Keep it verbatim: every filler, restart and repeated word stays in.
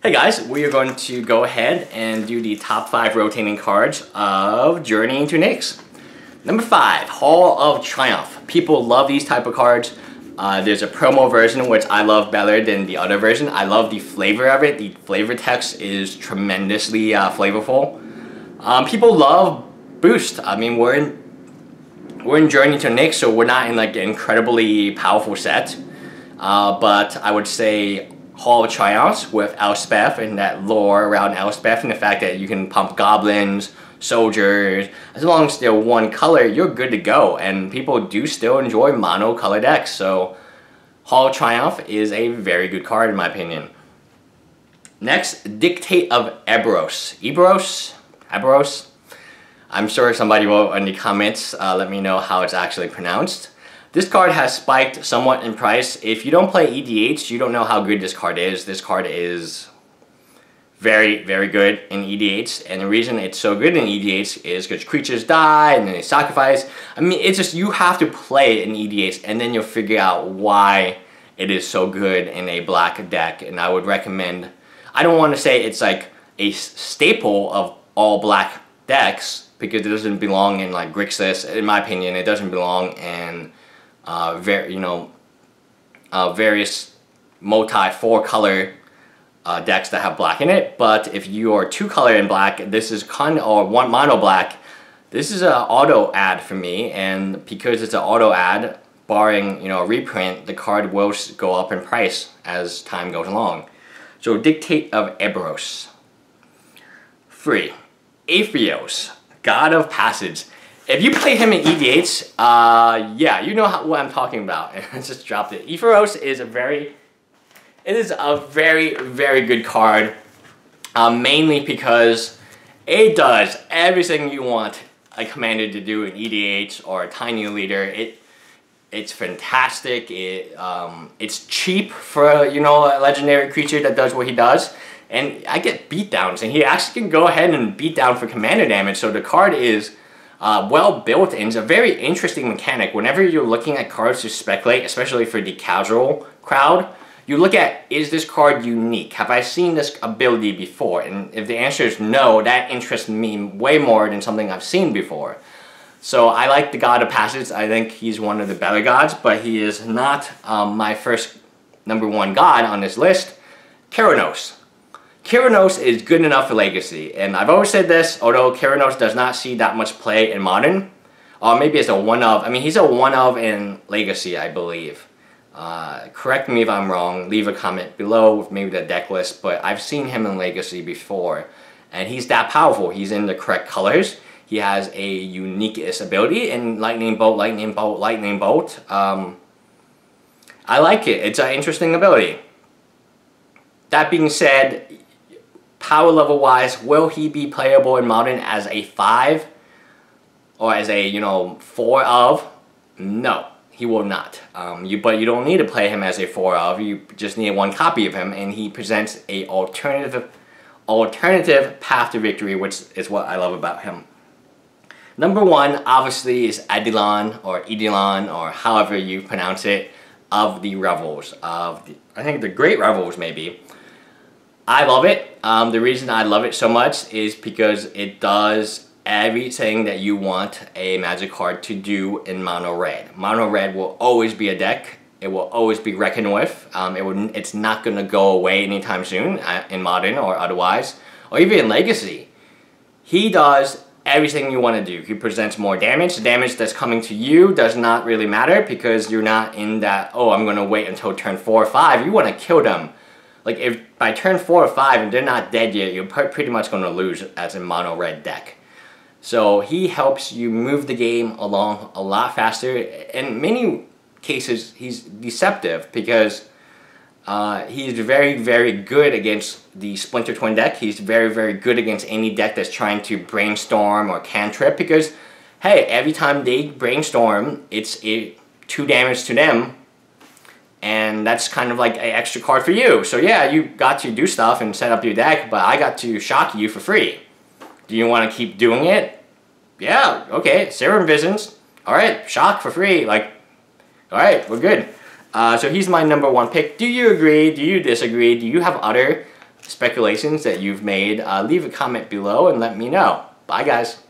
Hey guys, we are going to go ahead and do the top five rotating cards of Journey to Nyx. Number five, Hall of Triumph. People love these type of cards. Uh, there's a promo version which I love better than the other version. I love the flavor of it. The flavor text is tremendously uh, flavorful. Um, people love Boost. I mean, we're in we're in Journey to Nyx, so we're not in like an incredibly powerful set. Uh, but I would say Hall of Triumphs with Elspeth and that lore around Elspeth and the fact that you can pump goblins, soldiers, as long as they're one color, you're good to go. And people do still enjoy mono color decks, so Hall of Triumph is a very good card in my opinion. Next, Dictate of Eberros. Eberros? Eberros? I'm sure somebody will in the comments uh, let me know how it's actually pronounced. This card has spiked somewhat in price. If you don't play E D H, you don't know how good this card is. This card is very, very good in E D H. And the reason it's so good in E D H is because creatures die and then they sacrifice. I mean, it's just, you have to play in E D H and then you'll figure out why it is so good in a black deck. And I would recommend, I don't want to say it's like a staple of all black decks because it doesn't belong in like WIXOSS. In my opinion, it doesn't belong in Uh, very, you know, uh, various multi four color uh, decks that have black in it. But if you are two color in black, this is kind of, or one mono black, this is an auto ad for me. And because it's an auto ad, barring, you know, a reprint, the card will go up in price as time goes along. So Dictate of Eberros. Three, Aetherios, God of Passage. If you play him in E D H, uh, yeah, you know how, what I'm talking about. I just dropped it. Aetherios is a very, it is a very, very good card. Uh, mainly because it does everything you want a commander to do in E D H or a tiny leader. It, it's fantastic. It, um, it's cheap for, you know, a legendary creature that does what he does. And I get beatdowns, and he actually can go ahead and beat down for commander damage. So the card is Uh, well built, and it's a very interesting mechanic. Whenever you're looking at cards to speculate, especially for the casual crowd, you look at, is this card unique? Have I seen this ability before? And if the answer is no, that interests me way more than something I've seen before. So I like the God of Passage. I think he's one of the better gods, but he is not um, my first number one god on this list. Keranos. Keranos is good enough for Legacy, and I've always said this, although Keranos does not see that much play in Modern, or maybe it's a one-of, I mean he's a one-of in Legacy, I believe. Uh, correct me if I'm wrong, leave a comment below with maybe the deck list, but I've seen him in Legacy before, and he's that powerful. He's in the correct colors, he has a unique ability in Lightning Bolt, Lightning Bolt, Lightning Bolt. Um, I like it, it's an interesting ability. That being said, power level wise, will he be playable in Modern as a five or as a, you know, four of? No, he will not. Um, you, but you don't need to play him as a four of. You just need one copy of him, and he presents a alternative, alternative path to victory, which is what I love about him. Number one, obviously, is Adilon or Idilon or however you pronounce it, of the Revels, of the, I think the Great Revels maybe. I love it. Um, the reason I love it so much is because it does everything that you want a Magic card to do in Mono Red. Mono Red will always be a deck. It will always be reckoned with. Um, it would, it's not going to go away anytime soon uh, in Modern or otherwise, or even in Legacy. He does everything you want to do. He presents more damage. The damage that's coming to you does not really matter because you're not in that, oh, I'm going to wait until turn four or five. You want to kill them. Like, if by turn four or five and they're not dead yet, you're pretty much going to lose as a mono red deck. So he helps you move the game along a lot faster. In many cases, he's deceptive because uh, he's very, very good against the Splinter Twin deck. He's very, very good against any deck that's trying to brainstorm or cantrip because, hey, every time they brainstorm, it's a two damage to them. And that's kind of like an extra card for you. So yeah, you got to do stuff and set up your deck, but I got to shock you for free. Do you want to keep doing it? Yeah, okay, Serum Visions. Alright, shock for free. Like, alright, we're good. Uh, so he's my number one pick. Do you agree? Do you disagree? Do you have other speculations that you've made, uh, leave a comment below and let me know. Bye, guys.